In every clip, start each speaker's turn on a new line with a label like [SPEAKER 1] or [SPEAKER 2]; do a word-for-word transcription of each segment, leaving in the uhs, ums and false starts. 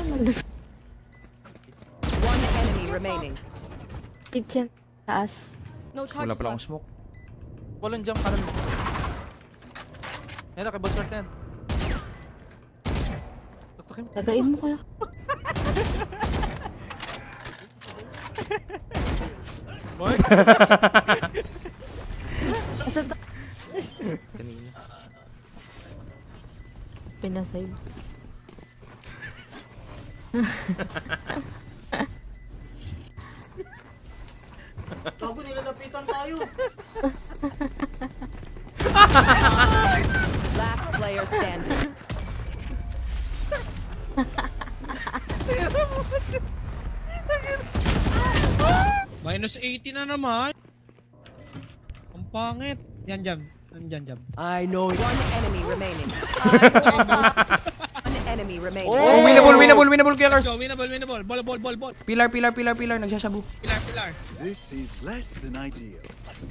[SPEAKER 1] One enemy remaining.
[SPEAKER 2] Kitchen. Taas.
[SPEAKER 1] No charges.
[SPEAKER 3] Wala pala akong smoke.
[SPEAKER 4] Walang jump kanan. Yan na, kay boss Mark na yan. Taktakin mo.
[SPEAKER 2] Lagain mo kaya.
[SPEAKER 4] Boy!
[SPEAKER 2] Asan ta?
[SPEAKER 3] Kanina.
[SPEAKER 2] Pinasave.
[SPEAKER 5] Bago nilalapitan tayo.
[SPEAKER 1] Last player standing.
[SPEAKER 6] Minus eighty na naman. Ang pangit. Yan jam. Yan jam.
[SPEAKER 5] I know it.
[SPEAKER 1] One enemy remaining. One enemy remaining.
[SPEAKER 3] Oh, winnable, winnable, winnable killers.
[SPEAKER 6] Let's go, winnable, winnable. Ball, ball, ball, ball.
[SPEAKER 3] Pilar, pilar, pilar, pilar. Nagsasabu.
[SPEAKER 6] Pilar, pilar.
[SPEAKER 7] This is less than ideal.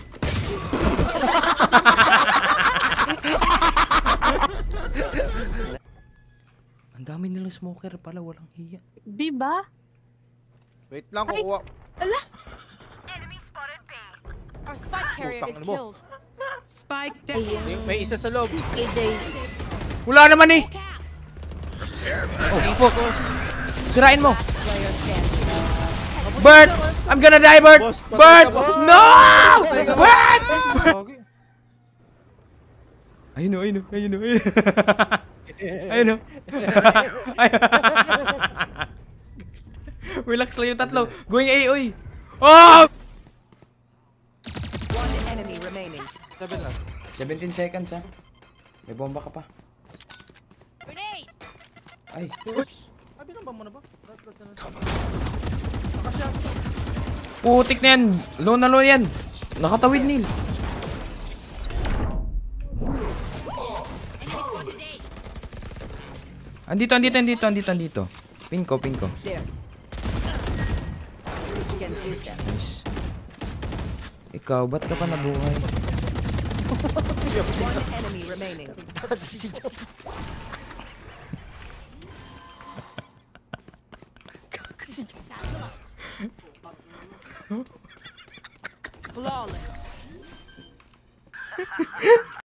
[SPEAKER 3] Ang dami nilang smoker pala, walang hiya.
[SPEAKER 2] Di ba?
[SPEAKER 8] Wait lang, kukuha.
[SPEAKER 1] Our spike carrier is
[SPEAKER 8] Putang mo.
[SPEAKER 1] killed. Spike down.
[SPEAKER 8] May, may isa sa loob.
[SPEAKER 2] A J.
[SPEAKER 3] Wala naman eh! Oh, fuck. Sirain mo!
[SPEAKER 1] Player standing.
[SPEAKER 3] Bert! I'm gonna die, Bert!
[SPEAKER 8] Boss, patay
[SPEAKER 3] Bert!
[SPEAKER 8] ka, boss.
[SPEAKER 3] No!
[SPEAKER 8] Patay ka,
[SPEAKER 3] Bert!
[SPEAKER 4] Pogi.
[SPEAKER 3] Ayun o, ayun o, ayun o, ayun o. Ayun o. Relax lang yung tatlo. Going A, oy! Oh!
[SPEAKER 1] One enemy remaining.
[SPEAKER 4] Seven last.
[SPEAKER 3] seventeen seconds ha. May bomba ka pa. Ay.
[SPEAKER 4] Ah, binamba mo na ba?
[SPEAKER 3] Putik na yan. Low na low yan. Nakatawid nil. Andito, andito, andito, andito, andito. Pin ko, pin ko.
[SPEAKER 1] There. You can use that.
[SPEAKER 3] Nice. Ikaw, ba't ka pa nabuhay?
[SPEAKER 1] One enemy remaining. Flawless.